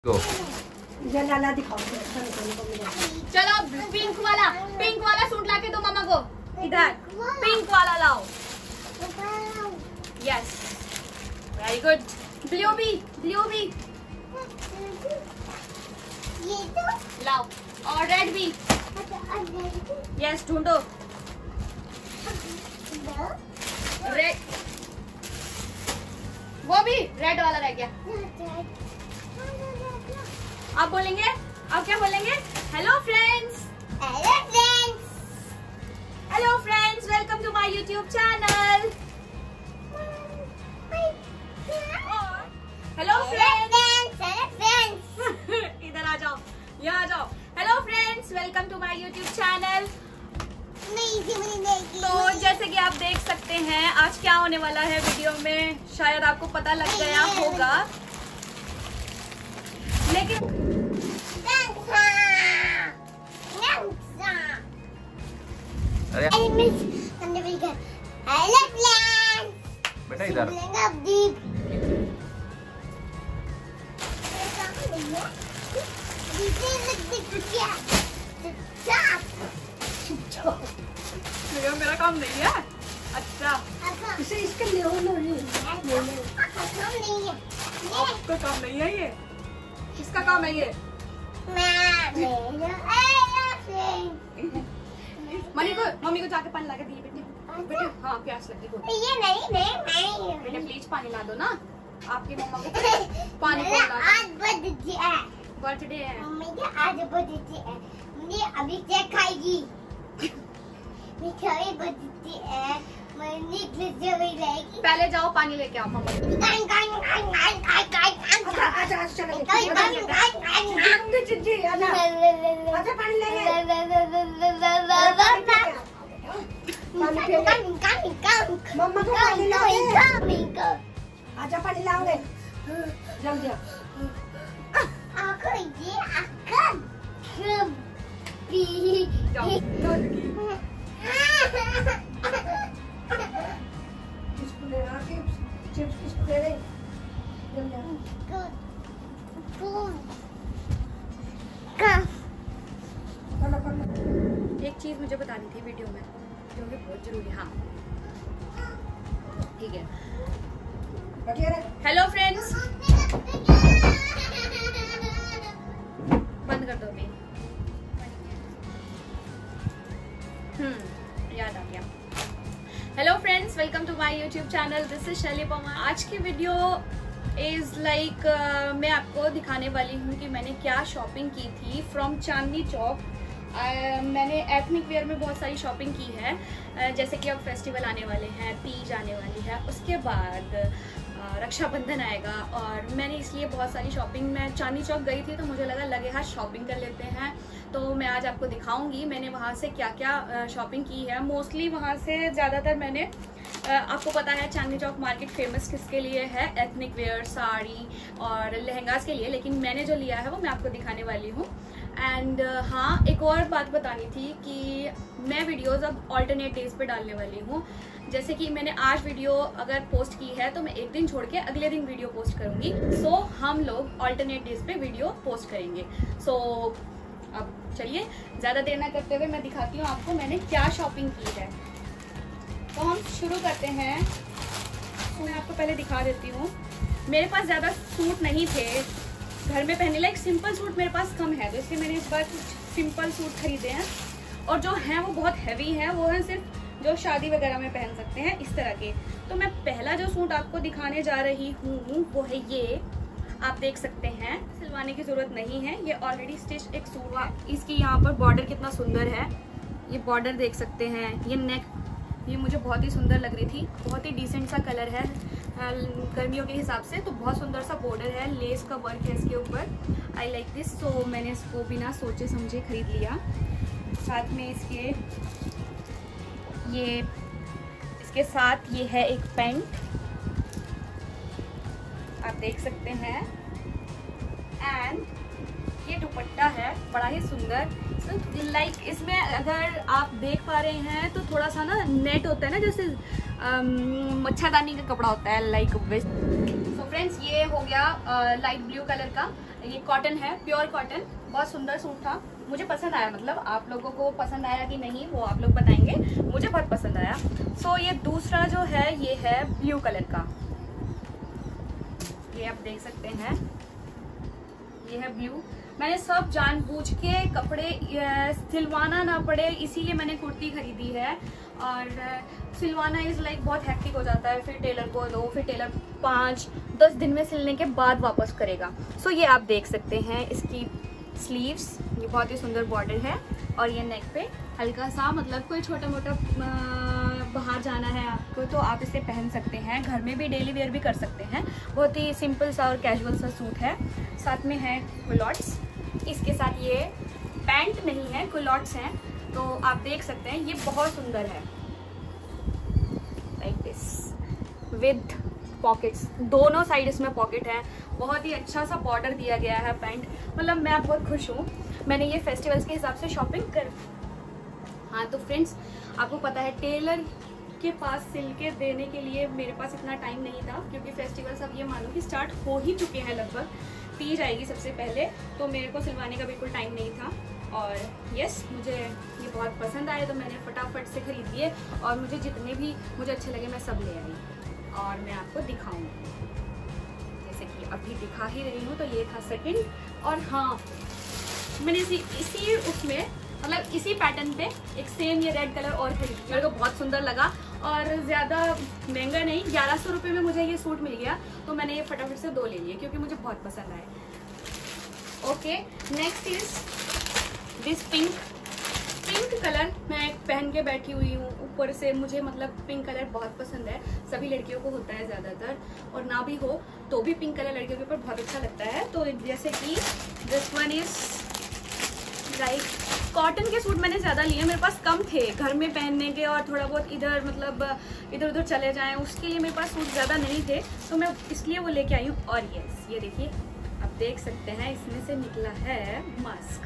गो लाला दिखाओ। चलो पिंक वाला सूट लाके दो मामा को। इधर पिंक वाला लाओ। Yes very good. ब्लू भी ये तो लाओ और रेड भी। यस ढूंढो रेड। वो भी रेड वाला रह गया। आप बोलेंगे, आप क्या बोलेंगे? Hello friends, welcome to my YouTube channel. Hello friends, इधर आ जाओ, यहाँ आ जाओ। Hello friends, welcome to my YouTube channel. तो जैसे कि आप देख सकते हैं आज क्या होने वाला है वीडियो में, शायद आपको पता लग गया होगा, लेकिन बेटा इधर मेरा काम नहीं है। अच्छा इसे इसके ले लो आपका काम नहीं है ये, किसका काम है ये? मम्मी को जाके पानी ला के दिए बेटे। बेटे हाँ प्यास लगी को। बेटे प्लीज पानी ला दो ना, आपकी मम्मा को पानी को ला। आज बर्थडे है, बर्थडे है मम्मी के आज बर्थडे है। मम्मी अभी केक खाएगी। मिठाई बर्थडे है, मम्मी ग्लिसरी लाएगी। पहले जाओ पानी लेके आओ मम्मा। अच्छा पानी लेंगे। मम्मा को पानी लाओगे? आजा पानी लाओगे जल्दी आओ। किसको ले रहा है? चिप्स किसको दे रहे? जल्दी आओ। एक चीज मुझे बतानी थी वीडियो में जो कि बहुत जरूरी है। हाँ ठीक है। हेलो फ्रेंड्स, बंद कर दो अभी। याद आ गया। Hello friends, welcome to my YouTube channel. This is Shaili Pawar. आज की वीडियो इज लाइक मैं आपको दिखाने वाली हूँ कि मैंने क्या शॉपिंग की थी फ्रॉम चांदनी चौक। मैंने एथनिक वेयर में बहुत सारी शॉपिंग की है, जैसे कि अब फेस्टिवल आने वाले हैं, तीज आने वाली है, उसके बाद रक्षाबंधन आएगा, और मैंने इसलिए बहुत सारी शॉपिंग, मैं चांदनी चौक गई थी तो मुझे लगे हाँ शॉपिंग कर लेते हैं, तो मैं आज आपको दिखाऊंगी मैंने वहाँ से क्या क्या शॉपिंग की है। मोस्टली वहाँ से ज़्यादातर मैंने आपको पता है चांदनी चौक मार्केट फेमस किसके लिए है, एथनिक वेयर, साड़ी और लहंगास के लिए, लेकिन मैंने जो लिया है वो मैं आपको दिखाने वाली हूँ। एंड हाँ, एक और बात बतानी थी कि मैं वीडियोस अब ऑल्टरनेट डेज पे डालने वाली हूँ। जैसे कि मैंने आज वीडियो अगर पोस्ट की है तो मैं एक दिन छोड़ के अगले दिन वीडियो पोस्ट करूँगी। सो हम लोग ऑल्टरनेट डेज पे वीडियो पोस्ट करेंगे। सो अब चलिए ज़्यादा देर ना करते हुए मैं दिखाती हूँ आपको मैंने क्या शॉपिंग की है। तो हम शुरू करते हैं। तो मैं आपको पहले दिखा देती हूँ। मेरे पास ज़्यादा सूट नहीं थे घर में पहनने लायक, सिंपल सूट मेरे पास कम है, तो इसलिए मैंने इस बार कुछ सिंपल सूट खरीदे हैं, और जो हैं वो बहुत हैवी हैं, वो हैं सिर्फ जो शादी वगैरह में पहन सकते हैं इस तरह के। तो मैं पहला जो सूट आपको दिखाने जा रही हूँ वो है ये, आप देख सकते हैं, सिलवाने की ज़रूरत नहीं है, ये ऑलरेडी स्टिच एक सूट है। इसकी यहाँ पर बॉर्डर कितना सुंदर है, ये बॉर्डर देख सकते हैं, ये नेक, ये मुझे बहुत ही सुंदर लग रही थी, बहुत ही डिसेंट सा कलर है गर्मियों के हिसाब से, तो बहुत सुंदर सा बॉर्डर है, लेस का वर्क है इसके ऊपर। आई लाइक दिस, तो मैंने इसको बिना सोचे समझे खरीद लिया। साथ में इसके साथ ये है एक पैंट, आप देख सकते हैं, एंड ये दुपट्टा है बड़ा ही सुंदर। लाइक इसमें अगर आप देख पा रहे हैं तो थोड़ा सा ना नेट होता है ना, जैसे मच्छरदानी का कपड़ा होता है लाइक। सो फ्रेंड्स ये हो गया लाइट ब्लू कलर का। ये कॉटन है, प्योर कॉटन। बहुत सुंदर सूट था, मुझे पसंद आया। मतलब आप लोगों को पसंद आया कि नहीं वो आप लोग बताएंगे, मुझे बहुत पसंद आया। सो ये दूसरा जो है ये है ब्लू कलर का, ये आप देख सकते हैं, ये है ब्लू। मैंने सब जानबूझ के कपड़े सिलवाना ना पड़े इसीलिए मैंने कुर्ती खरीदी है। और सिलवाना इज लाइक बहुत हैक्टिक हो जाता है, फिर टेलर को दो, फिर टेलर 5-10 दिन में सिलने के बाद वापस करेगा। सो ये आप देख सकते हैं इसकी स्लीव्स, ये बहुत ही सुंदर बॉर्डर है। और ये नेक पे हल्का सा, मतलब कोई छोटा मोटा बाहर जाना है आपको तो आप इसे पहन सकते हैं, घर में भी डेली वेयर भी कर सकते हैं। बहुत ही सिंपल सा और कैजुअल सा सूट है। साथ में है कुलॉट्स, इसके साथ ये पैंट नहीं है, कुलॉट्स हैं। तो आप देख सकते हैं ये बहुत सुंदर है, लाइक दिस विद पॉकेट्स, दोनों साइड इसमें पॉकेट है। बहुत ही अच्छा सा बॉर्डर दिया गया है पैंट, मतलब मैं बहुत खुश हूँ। मैंने ये फेस्टिवल्स के हिसाब से शॉपिंग कर। हाँ तो फ्रेंड्स, आपको पता है टेलर के पास सिल के देने के लिए मेरे पास इतना टाइम नहीं था, क्योंकि फेस्टिवल्स अब ये मानो कि स्टार्ट हो ही चुके हैं, लगभग तीज आएगी सबसे पहले, तो मेरे को सिलवाने का बिल्कुल टाइम नहीं था। और यस, मुझे ये बहुत पसंद आए तो मैंने फटाफट से खरीद लिए, और मुझे जितने भी मुझे अच्छे लगे मैं सब ले आई और मैं आपको दिखाऊंगी। जैसे कि अभी दिखा ही रही हूँ, तो ये था सेकंड। और हाँ, मैंने इसी उसमें मतलब इसी पैटर्न पे एक सेम ये रेड कलर और खरीदी, मेरे को बहुत सुंदर लगा और ज़्यादा महंगा नहीं, 1100 रुपये में मुझे ये सूट मिल गया, तो मैंने ये फटाफट से 2 ले लिए क्योंकि मुझे बहुत पसंद आए। Okay, next is this pink colour. मैं पहन के बैठी हुई हूँ ऊपर से, मुझे मतलब पिंक कलर बहुत पसंद है, सभी लड़कियों को होता है ज़्यादातर, और ना भी हो तो भी पिंक कलर लड़कियों के ऊपर बहुत अच्छा लगता है। तो जैसे कि this one is like, cotton के सूट मैंने ज़्यादा लिए, मेरे पास कम थे घर में पहनने के, और थोड़ा बहुत इधर मतलब इधर उधर चले जाएं उसके लिए मेरे पास सूट ज़्यादा नहीं थे, तो मैं इसलिए वो लेके आई हूँ। और यस, ये देखिए आप देख सकते हैं इसमें से निकला है मास्क।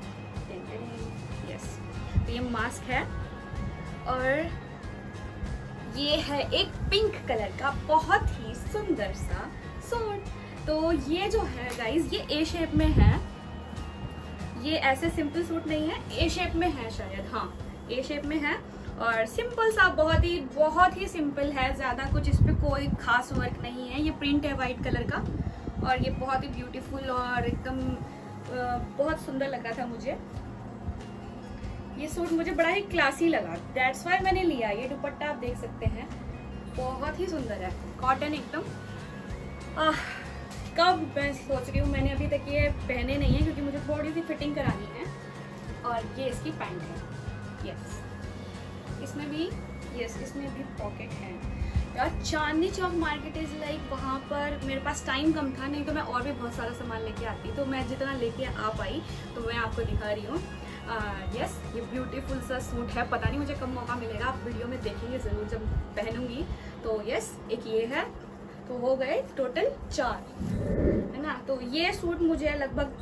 यस, तो ये मास्क है और ये है एक पिंक कलर का बहुत ही सुंदर सा सूट। तो ये जो है गाइज, ये ए शेप में है, ये ऐसे सिंपल सूट नहीं है, ए शेप में है शायद, हाँ ए शेप में है, और सिंपल सा बहुत ही सिंपल है, ज़्यादा कुछ इस पे कोई खास वर्क नहीं है। ये प्रिंट है वाइट कलर का, और ये बहुत ही ब्यूटीफुल और एकदम बहुत सुंदर लग रहा था मुझे। ये सूट मुझे बड़ा ही क्लासी लगा, दैट्स वाई मैंने लिया। ये दुपट्टा आप देख सकते हैं, बहुत ही सुंदर है, कॉटन एकदम। कब मैं सोच रही हूँ, मैंने अभी तक ये पहने नहीं है क्योंकि मुझे थोड़ी सी फिटिंग करानी है। और ये इसकी पैंट है, यस इसमें भी पॉकेट है। यार Chandni Chowk market is like, वहाँ पर मेरे पास टाइम कम था, नहीं तो मैं और भी बहुत सारा सामान लेके आती, तो मैं जितना लेके आ पाई तो मैं आपको दिखा रही हूँ। यस, ये ब्यूटीफुल सा सूट है, पता नहीं मुझे कब मौका मिलेगा, आप वीडियो में देखेंगे ज़रूर जब पहनूंगी। तो यस, एक ये है, तो हो गए टोटल 4, है ना। तो ये सूट मुझे लगभग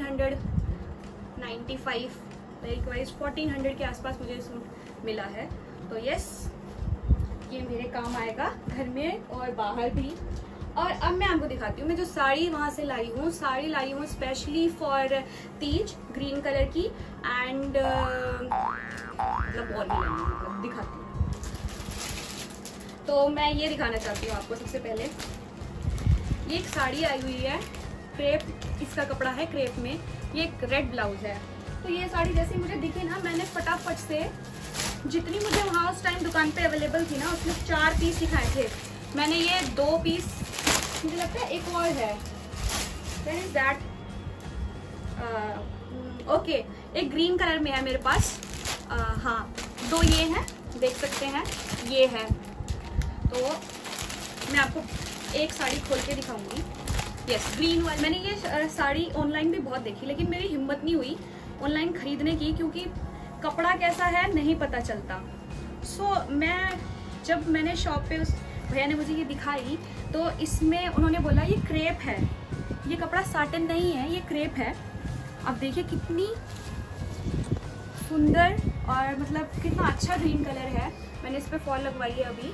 1395 लाइक वाइज 1400 के आसपास मुझे सूट मिला है। तो यस, ये मेरे काम आएगा घर में और बाहर भी। और अब मैं आपको दिखाती हूँ, मैं जो साड़ी वहाँ से लाई हूँ, साड़ी लाई हूँ specially for Teej, green colour की, एंड मतलब और भी लाई, दिखाती हूँ। तो मैं ये दिखाना चाहती हूँ आपको। सबसे पहले ये एक साड़ी आई हुई है, क्रेप इसका कपड़ा है, क्रेप में, ये एक रेड ब्लाउज है। तो ये साड़ी जैसे मुझे दिखी ना, मैंने फटाफट से जितनी मुझे वहाँ उस टाइम दुकान पे अवेलेबल थी ना, उसमें 4 पीस दिखाए थे, मैंने ये 2 पीस, मुझे लगता है एक और है, Where is that? ओके, एक ग्रीन कलर में है मेरे पास, हाँ 2 ये हैं, देख सकते हैं, ये है। तो मैं आपको एक साड़ी खोल के दिखाऊंगी। यस, ग्रीन वाली। मैंने ये साड़ी ऑनलाइन भी बहुत देखी, लेकिन मेरी हिम्मत नहीं हुई ऑनलाइन खरीदने की, क्योंकि कपड़ा कैसा है नहीं पता चलता। सो जब मैंने शॉप पे उस भैया ने मुझे ये दिखाई, तो इसमें उन्होंने बोला ये क्रेप है, ये कपड़ा साटन नहीं है, ये क्रेप है। अब देखिए कितनी सुंदर और मतलब कितना अच्छा ग्रीन कलर है। मैंने इस पे फॉल लगवाई है अभी।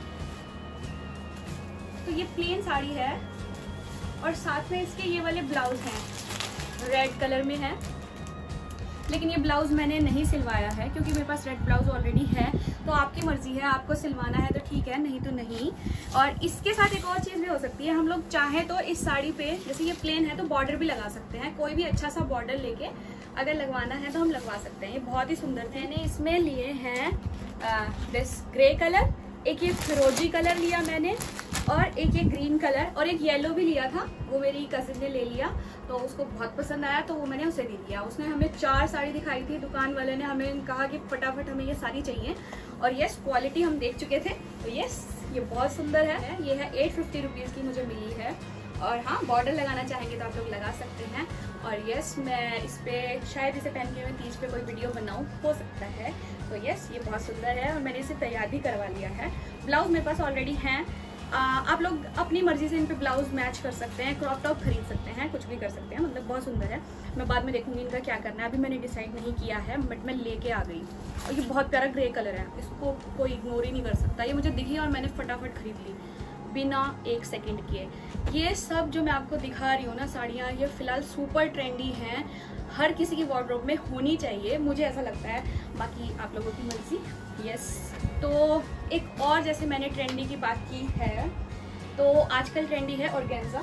तो ये प्लेन साड़ी है और साथ में इसके ये वाले ब्लाउज हैं। रेड कलर में है, लेकिन ये ब्लाउज मैंने नहीं सिलवाया है क्योंकि मेरे पास रेड ब्लाउज ऑलरेडी है। तो आपकी मर्जी है, आपको सिलवाना है तो ठीक है, नहीं तो नहीं। और इसके साथ एक और चीज़ भी हो सकती है, हम लोग चाहें तो इस साड़ी पे, जैसे ये प्लेन है तो बॉर्डर भी लगा सकते हैं। कोई भी अच्छा सा बॉर्डर लेके अगर लगवाना है तो हम लगवा सकते हैं। ये बहुत ही सुंदर थे। मैंने इसमें लिए हैं दिस ग्रे कलर, एक ये फिरोजी कलर लिया मैंने, और एक ये ग्रीन कलर, और एक येलो भी लिया था, वो मेरी कजिन ने ले लिया तो उसको बहुत पसंद आया तो वो मैंने उसे दे दिया। उसने हमें 4 साड़ी दिखाई थी, दुकान वाले ने हमें कहा कि फटाफट हमें ये साड़ी चाहिए। और यस, क्वालिटी हम देख चुके थे, तो यस ये बहुत सुंदर है। ये है 850 रुपीज़ की मुझे मिली है। और हाँ, बॉर्डर लगाना चाहेंगे तो आप लोग लगा सकते हैं। और यस, मैं इस पर शायद इसे पहन के मैं तीज पे कोई वीडियो बनाऊँ, हो सकता है। तो यस, ये बहुत सुंदर है और मैंने इसे तैयार भी करवा लिया है। ब्लाउज मेरे पास ऑलरेडी हैं। आप लोग अपनी मर्जी से इन पे ब्लाउज मैच कर सकते हैं, क्रॉप टॉप खरीद सकते हैं, कुछ भी कर सकते हैं। मतलब बहुत सुंदर है। मैं बाद में देखूंगी इनका क्या करना है, अभी मैंने डिसाइड नहीं किया है, बट मैं लेके आ गई। और ये बहुत प्यारा ग्रे कलर है, इसको कोई इग्नोर ही नहीं कर सकता। ये मुझे दिखी और मैंने फटाफट खरीद ली बिना 1 सेकेंड किए। ये सब जो मैं आपको दिखा रही हूँ ना साड़ियाँ, ये फिलहाल सुपर ट्रेंडी हैं, हर किसी की वार्डरोब में होनी चाहिए, मुझे ऐसा लगता है। बाकी आप लोगों की मर्जी। यस, तो एक और जैसे मैंने ट्रेंडी की बात की है, तो आजकल ट्रेंडी है ऑर्गेन्जा।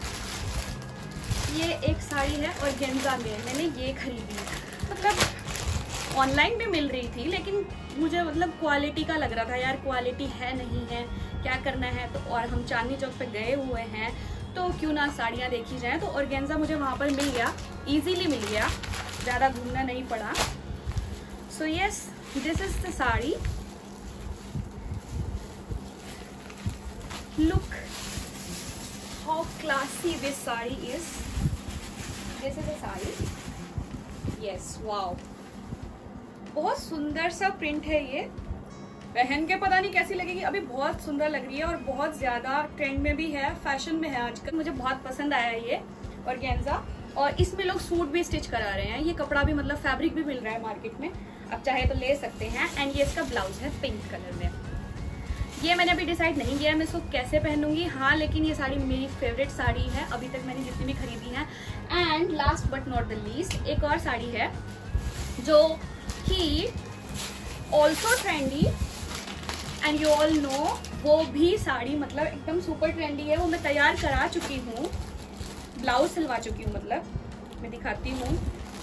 ये एक साड़ी है ऑर्गेन्जा में, मैंने ये खरीदी। मतलब ऑनलाइन भी मिल रही थी, लेकिन मुझे मतलब क्वालिटी का लग रहा था, यार क्वालिटी है नहीं है, क्या करना है। तो और हम चांदनी चौक पे गए हुए हैं तो क्यों ना साड़ियाँ देखी जाएँ। तो ऑर्गेन्जा मुझे वहाँ पर मिल गया, इजीली मिल गया, ज़्यादा घूमना नहीं पड़ा। So yes, this is the sari. Look how classy this saree is. This is a saree. Yes, wow. बहुत सुंदर सा प्रिंट है ये, पहन के पता नहीं कैसी लगेगी। अभी बहुत सुंदर लग रही है और बहुत ज्यादा ट्रेंड में भी है, फैशन में है आजकल। मुझे बहुत पसंद आया ये ऑर्गेन्जा। और इसमें लोग सूट भी स्टिच करा रहे हैं। ये कपड़ा भी मतलब फैब्रिक भी मिल रहा है मार्केट में, आप चाहे तो ले सकते हैं। एंड ये इसका ब्लाउज है पिंक कलर में। ये मैंने अभी डिसाइड नहीं किया मैं इसको कैसे पहनूंगी। हाँ, लेकिन ये साड़ी मेरी फेवरेट साड़ी है अभी तक मैंने जितनी भी खरीदी है। And last but not the least, एक और साड़ी है जो कि also trendy and you all know, वो भी साड़ी मतलब एकदम सुपर ट्रेंडी है। वो मैं तैयार करा चुकी हूँ, ब्लाउज सिलवा चुकी हूँ, मतलब मैं दिखाती हूँ।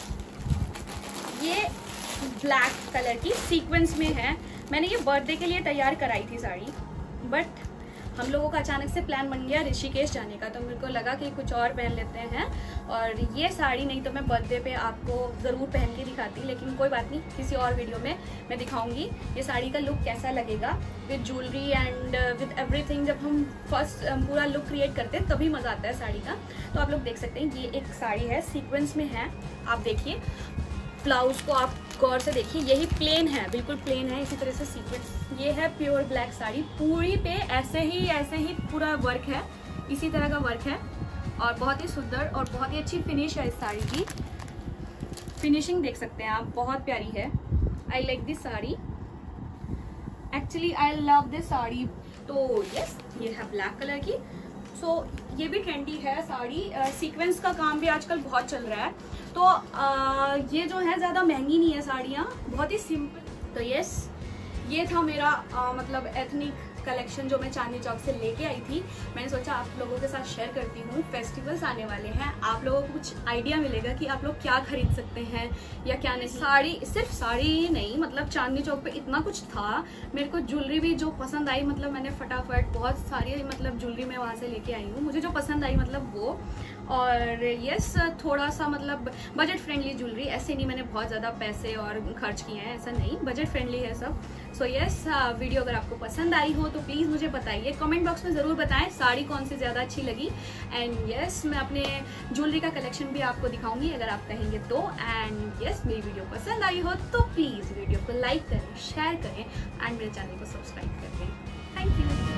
ये ब्लैक कलर की सीक्वेंस में है। मैंने ये बर्थडे के लिए तैयार कराई थी साड़ी, बट हम लोगों का अचानक से प्लान बन गया ऋषिकेश जाने का, तो मेरे को लगा कि कुछ और पहन लेते हैं। और ये साड़ी नहीं तो मैं बर्थडे पे आपको ज़रूर पहन के दिखाती, लेकिन कोई बात नहीं, किसी और वीडियो में मैं दिखाऊंगी ये साड़ी का लुक कैसा लगेगा with jewellery and with everything. जब हम फर्स्ट पूरा लुक क्रिएट करते हैं तभी मज़ा आता है साड़ी का। तो आप लोग देख सकते हैं, ये एक साड़ी है, सीक्वेंस में है। आप देखिए ब्लाउज को, आप गौर से देखिए, यही प्लेन है, बिल्कुल प्लेन है, इसी तरह से सीक्वेंस। ये है प्योर ब्लैक साड़ी, पूरी पे ऐसे ही पूरा वर्क है, इसी तरह का वर्क है। और बहुत ही सुंदर और बहुत ही अच्छी फिनिश है इस साड़ी की। फिनिशिंग देख सकते हैं आप, बहुत प्यारी है। I like this sari, actually I love this sari. तो यस, ये है ब्लैक कलर की। सो ये भी ट्रेंडी है साड़ी। सीक्वेंस का काम भी आजकल बहुत चल रहा है। तो ये जो है ज़्यादा महंगी नहीं है साड़ियाँ, बहुत ही सिंपल। तो यस, ये था मेरा मतलब एथनिक कलेक्शन जो मैं चांदनी चौक से लेके आई थी। मैंने सोचा आप लोगों के साथ शेयर करती हूँ। फेस्टिवल्स आने वाले हैं, आप लोगों को कुछ आइडिया मिलेगा कि आप लोग क्या खरीद सकते हैं या क्या नहीं। साड़ी, सिर्फ साड़ी ही नहीं, मतलब चांदनी चौक पे इतना कुछ था। मेरे को ज्वेलरी भी जो पसंद आई, मतलब मैंने फटाफट बहुत सारी मतलब ज्वेलरी मैं वहाँ से लेके आई हूँ, मुझे जो पसंद आई मतलब वो। और यस, थोड़ा सा मतलब बजट फ्रेंडली ज्वेलरी, ऐसे नहीं मैंने बहुत ज़्यादा पैसे और खर्च किए हैं, ऐसा नहीं, बजट फ्रेंडली है सब। सो यस, वीडियो अगर आपको पसंद आई हो तो प्लीज़ मुझे बताइए, कमेंट बॉक्स में ज़रूर बताएं साड़ी कौन सी ज़्यादा अच्छी लगी। एंड यस, मैं अपने ज्वेलरी का कलेक्शन भी आपको दिखाऊंगी अगर आप कहेंगे तो। एंड यस, मेरी वीडियो पसंद आई हो तो प्लीज़ वीडियो को लाइक करें, शेयर करें एंड मेरे चैनल को सब्सक्राइब करें। Thank you.